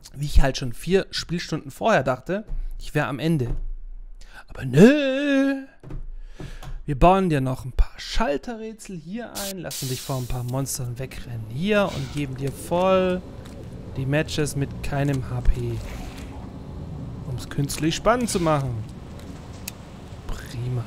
Wie ich halt schon 4 Spielstunden vorher dachte, ich wäre am Ende. Aber nö. Wir bauen dir noch ein paar Schalterrätsel hier ein, lassen dich vor ein paar Monstern wegrennen hier und geben dir voll die Matches mit keinem HP. Um es künstlich spannend zu machen. Prima.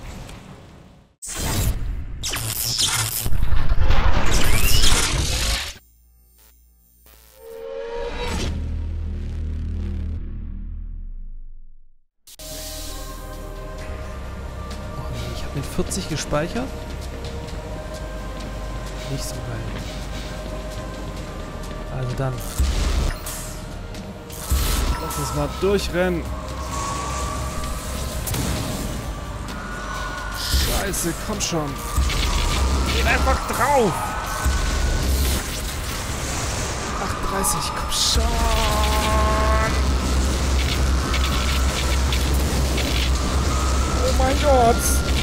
Mit 40 gespeichert? Nicht so geil. Also dann. Lass uns mal durchrennen. Scheiße, komm schon. Geht einfach drauf. 38, komm schon. Oh mein Gott.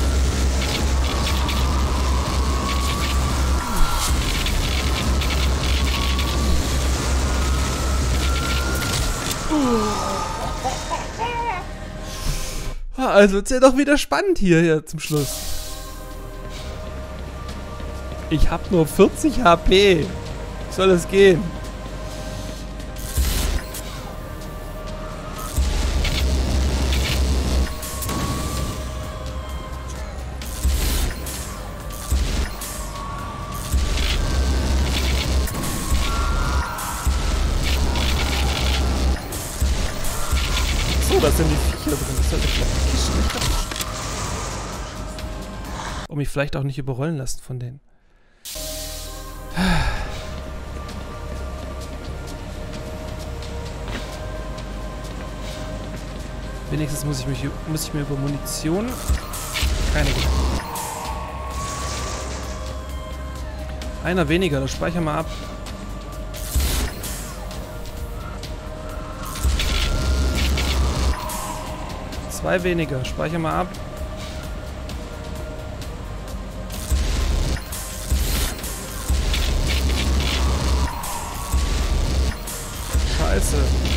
Also, ist ja doch wieder spannend hier zum Schluss. Ich hab nur 40 HP. Wie soll es gehen? Da sind die Viecher drin. Das sollte ich nicht erwischen. Und mich vielleicht auch nicht überrollen lassen von denen. Wenigstens muss ich mir über Munition keine Gedanken. Einer weniger, das speichern wir ab. Zwei weniger, speicher mal ab. Scheiße.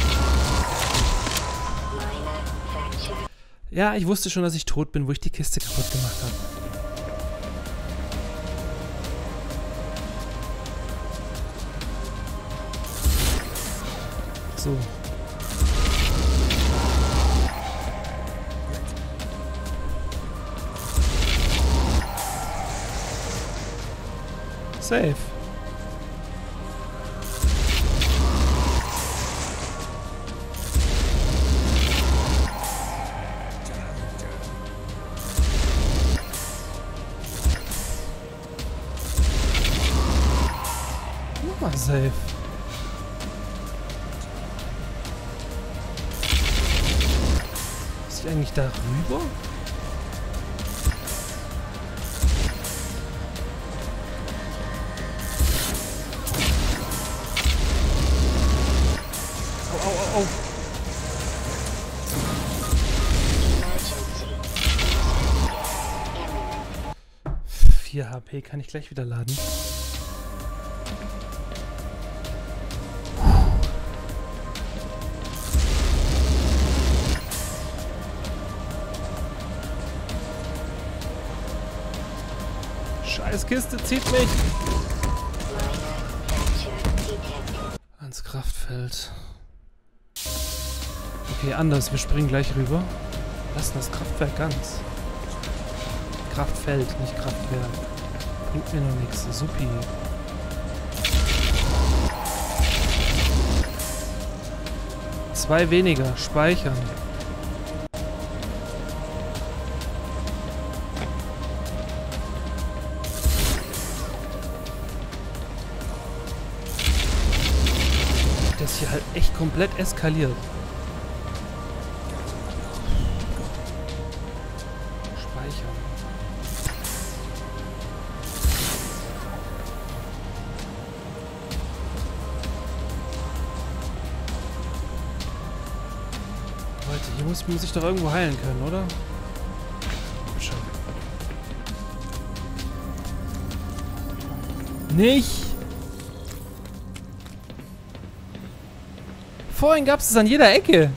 Ja, ich wusste schon, dass ich tot bin, wo ich die Kiste kaputt gemacht habe. So. Safe. Nochmal safe. Ist die eigentlich da rüber? Oh. 4 HP kann ich gleich wieder laden. Scheiß Kiste zieht mich ans Kraftfeld. Okay, anders. Wir springen gleich rüber. Lassen das Kraftwerk ganz. Kraftfeld, nicht Kraftwerk. Bringt mir noch nichts. Supi. Zwei weniger. Speichern. Das ist hier halt echt komplett eskaliert. Leute, hier muss ich doch irgendwo heilen können, oder? Schon. Nicht! Vorhin gab es an jeder Ecke.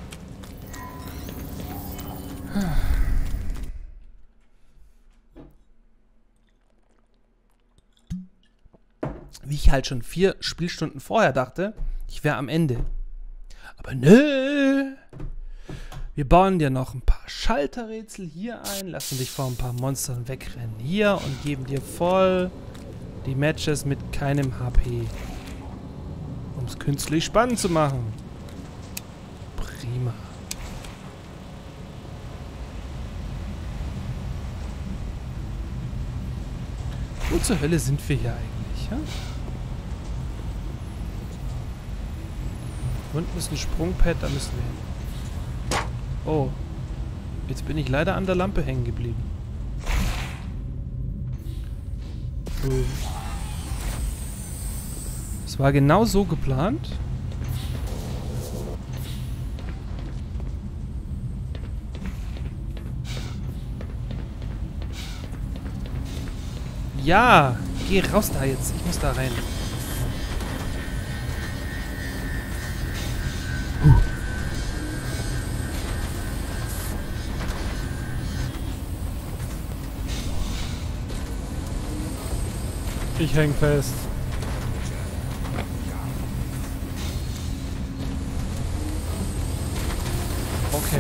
Wie ich halt schon 4 Spielstunden vorher dachte, ich wäre am Ende. Aber nö. Wir bauen dir noch ein paar Schalterrätsel hier ein, lassen dich vor ein paar Monstern wegrennen hier und geben dir voll die Matches mit keinem HP. Um es künstlich spannend zu machen. Prima. Wo zur Hölle sind wir hier eigentlich? Ja? Unten ist ein Sprungpad, da müssen wir hin. Oh. Jetzt bin ich leider an der Lampe hängen geblieben. Es war genau so geplant. Ja, geh raus da jetzt. Ich muss da rein. Ich häng fest. Okay.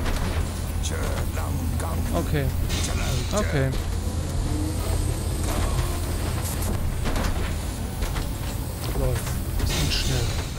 Okay. Okay. Läuft. Bisschen schnell.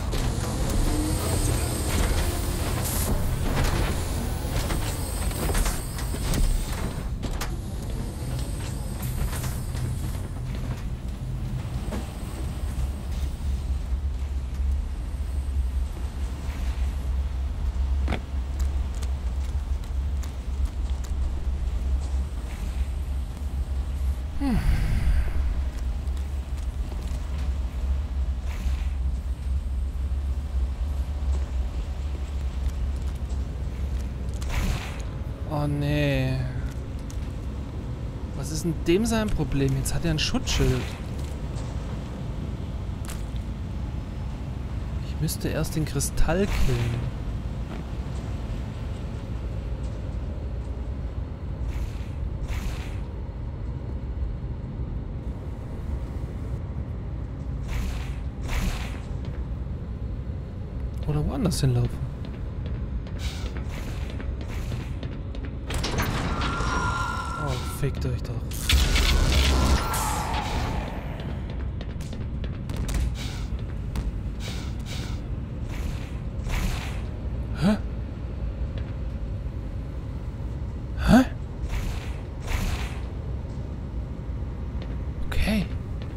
Oh nee. Was ist denn dem sein Problem? Jetzt hat er ein Schutzschild. Ich müsste erst den Kristall killen. Oder woanders hinlaufen. Oh, fickt euch doch. Hä? Hä? Okay.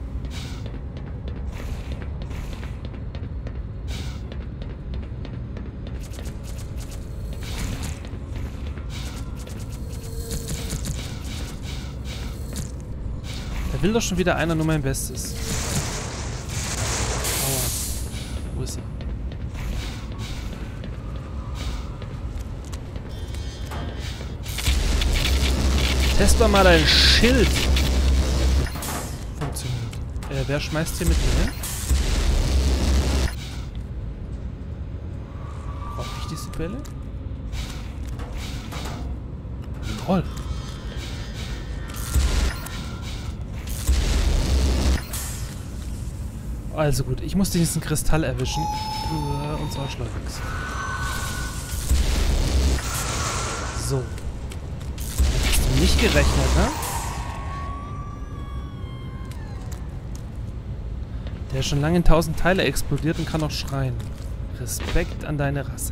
Da will doch schon wieder einer nur mein Bestes. Aua. Wo ist er? Test doch mal dein Schild. Funktioniert. Wer schmeißt hier mit mir? Brauche ich diese Bälle? Toll. Also gut, ich muss diesen Kristall erwischen. Und zwar schleunigst. So. Hast du nicht gerechnet, ne? Der ist schon lange in 1000 Teile explodiert und kann auch schreien. Respekt an deine Rasse.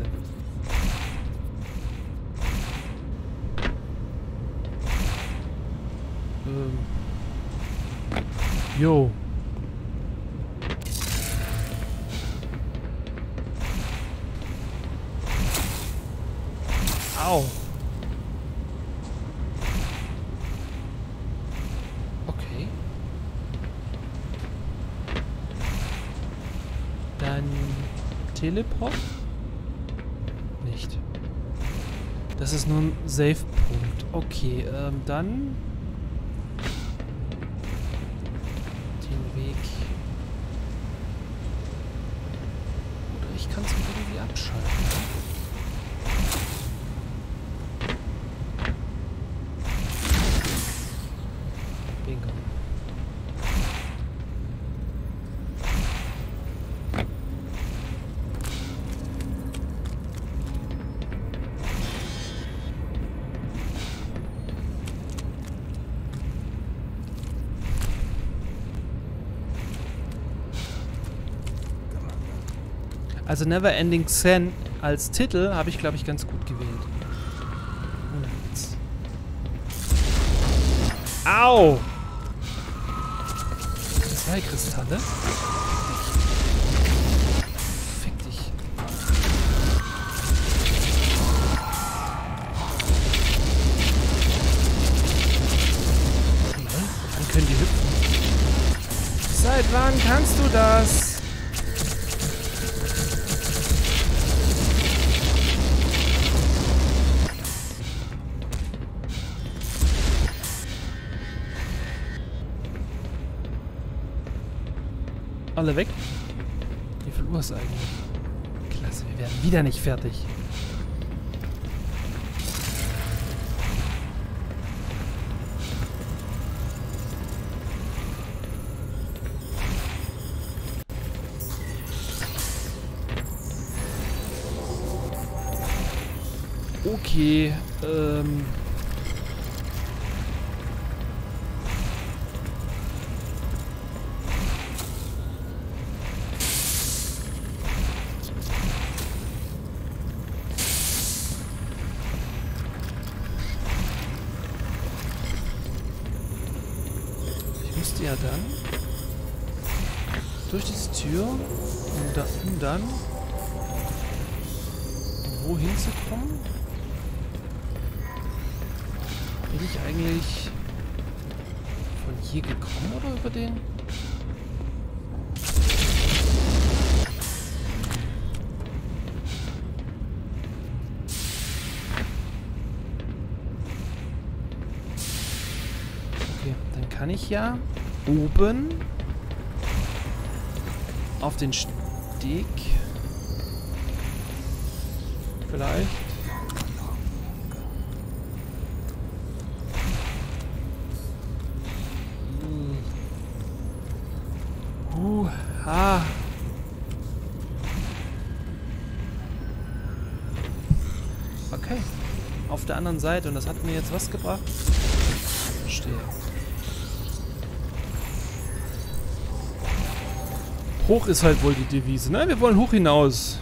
Jo. Au. Okay. Dann Teleport? Nicht. Das ist nur ein Save-Punkt. Okay, dann den Weg. Oder ich ich kann es irgendwie abschalten. Bingo. Also Neverending Sun als Titel habe ich, glaube ich, ganz gut gewählt. Ohne Witz. Au! 2 Kristalle. Fick dich. Wann können die hüpfen? Seit wann kannst du das? Alle weg? Wie viel Uhr ist eigentlich? Klasse, wir werden wieder nicht fertig. Okay, ja dann durch diese Tür, um dann wohin zu kommen? Bin ich eigentlich von hier gekommen oder über den? Okay, dann kann ich ja oben auf den Steg vielleicht. Okay. Auf der anderen Seite. Und das hat mir jetzt was gebracht? Verstehe. Hoch ist halt wohl die Devise. Nein, wir wollen hoch hinaus.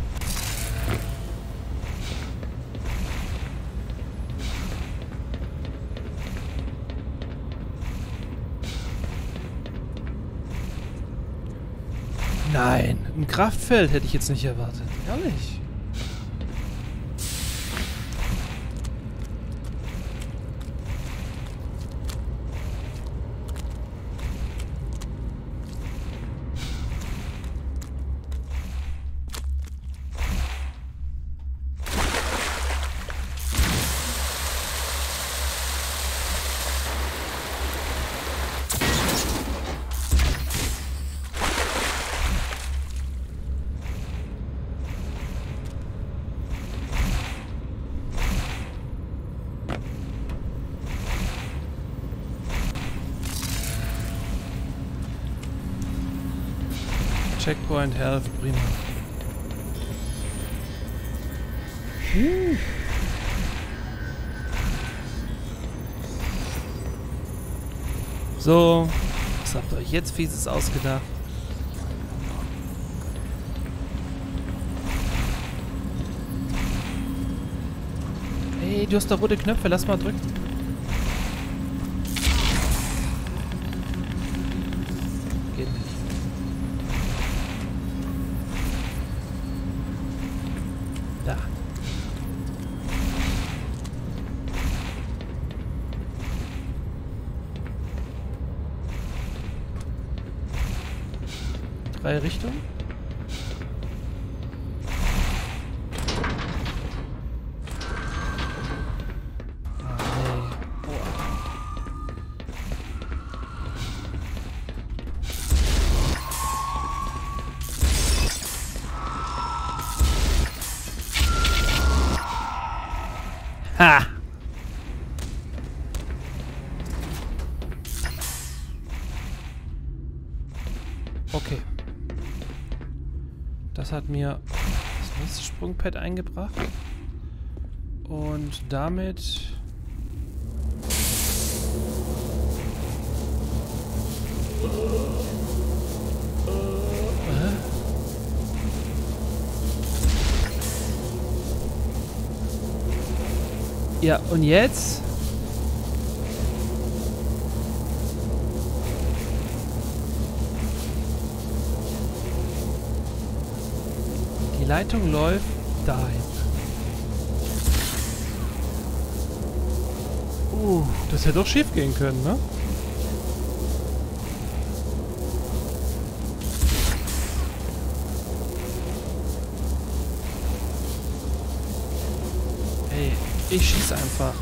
Nein, ein Kraftfeld hätte ich jetzt nicht erwartet. Ehrlich. Checkpoint, Health, prima. So, was habt ihr euch jetzt Fieses ausgedacht? Hey, du hast doch rote Knöpfe, lass mal drücken. Geht nicht. Da. Drei Richtungen. Ha! Okay. Das hat mir das nächste Sprungpad eingebracht. Und damit... Ja, und jetzt? Die Leitung läuft dahin. Das hätte doch schief gehen können, ne? Ey, ich schieße einfach.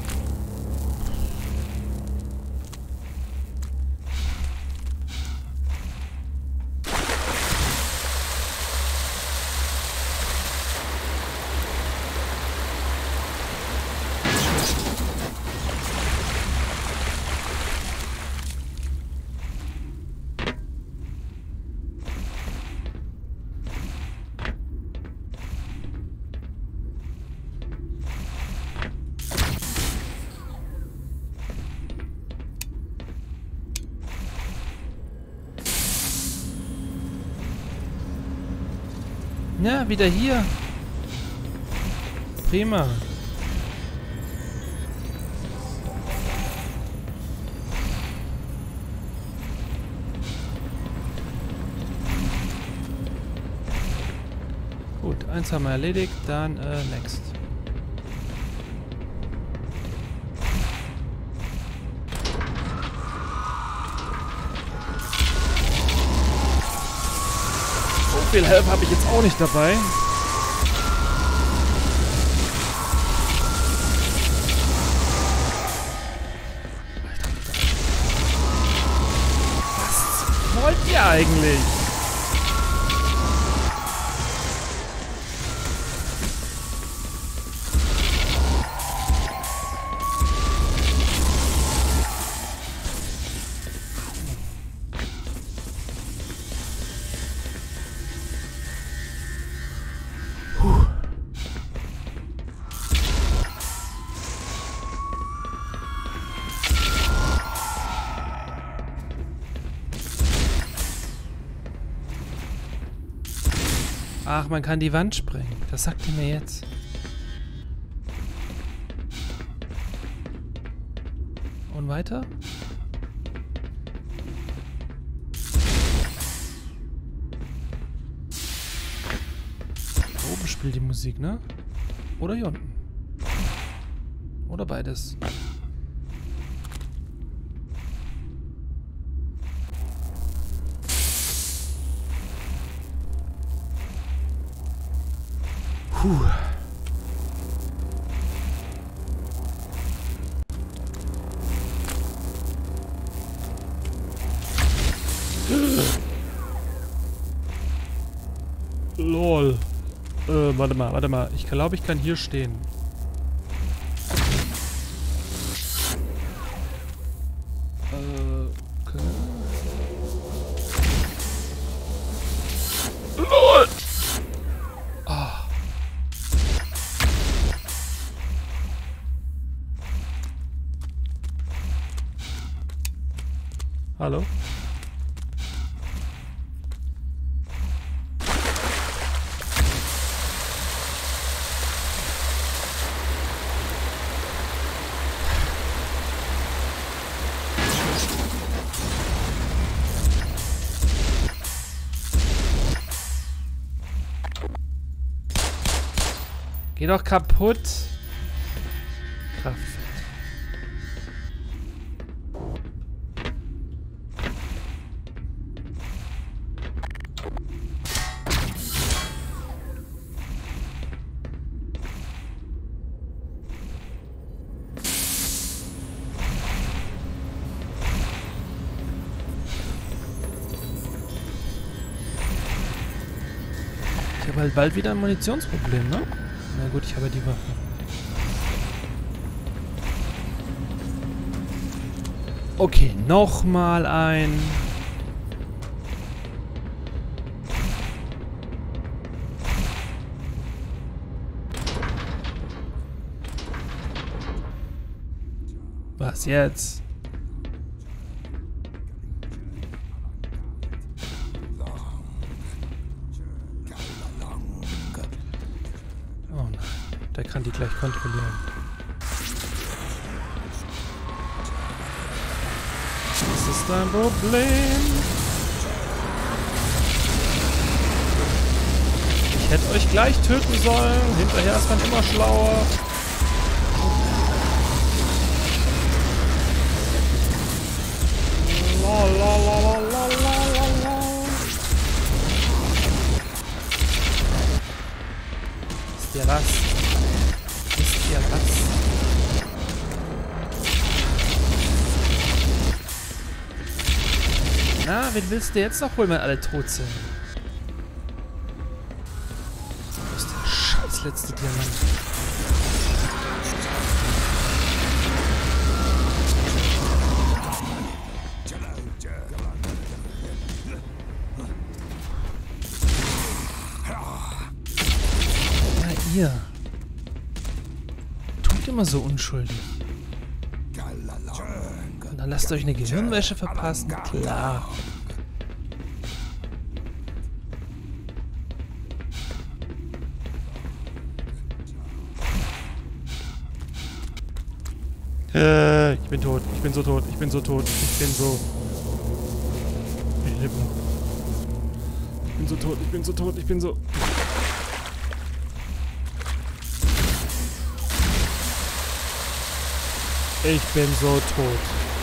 Ja, wieder hier. Prima. Gut, eins haben wir erledigt, dann next. So viel Help habe ich jetzt auch nicht dabei. Was wollt ihr eigentlich? Ach, man kann die Wand sprengen. Das sagt ihr mir jetzt. Und weiter? Oben spielt die Musik, ne? Oder hier unten. Oder beides. Puh. Lol. Warte mal. Ich glaube, ich kann hier stehen. Okay. LOL! Hallo? Geh doch kaputt. Kraftfeld. Ich habe halt bald wieder ein Munitionsproblem, ne? Na gut, ich habe ja die Waffe. Okay, nochmal ein. Was jetzt? Oh nein, der kann die gleich kontrollieren. Das ist dein Problem. Ich hätte euch gleich töten sollen. Hinterher ist man immer schlauer. Ist dir was? Ist dir was? Na, wen willst du jetzt noch holen, wenn alle tot sind? Wo ist der scheiß letzte Diamant? Ihr tut immer so unschuldig. Und dann lasst euch eine Gehirnwäsche verpassen? Klar. Ich bin tot. Ich bin so tot. Ich bin so tot. Ich bin so... Ich lebe noch. Ich bin so tot. Ich bin so tot. Ich bin so... Ich bin so tot.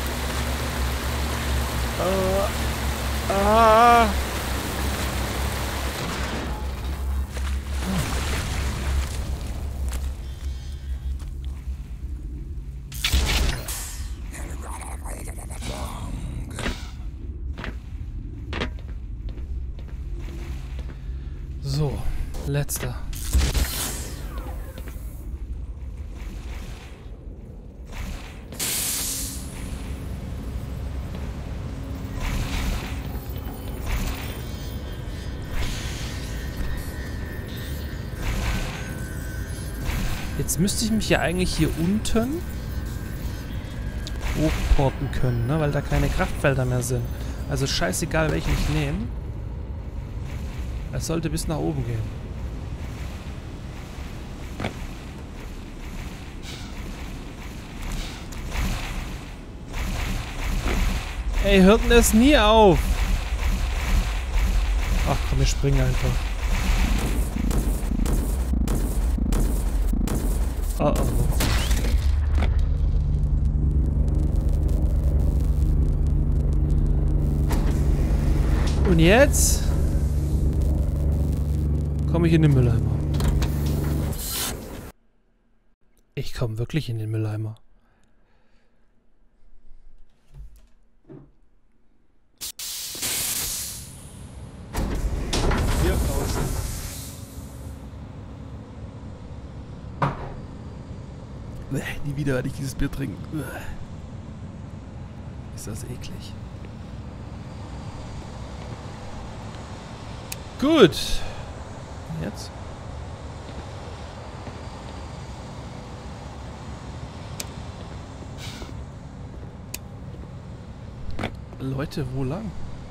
So, letzter. Jetzt müsste ich mich ja eigentlich hier unten hochporten können, ne? Weil da keine Kraftfelder mehr sind. Also scheißegal, welchen ich nehme. Es sollte bis nach oben gehen. Ey, hört denn das nie auf? Ach komm, wir springen einfach. Oh oh. Und jetzt komme ich in den Mülleimer. Ich komme wirklich in den Mülleimer. Hier außen. Nie wieder werde ich dieses Bier trinken. Ist das eklig. Gut. Jetzt? Leute, wo lang?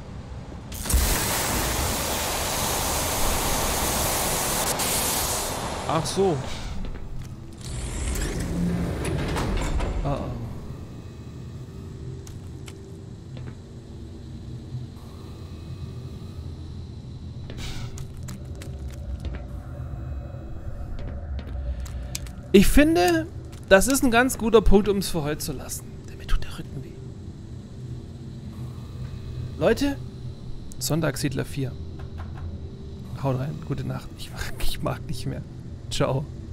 Ach so. Oh oh. Ich finde, das ist ein ganz guter Punkt, um es für heute zu lassen. Denn mir tut der Rücken weh. Leute, Sonntagssiedler 4. Haut rein, gute Nacht. Ich mag nicht mehr. Ciao.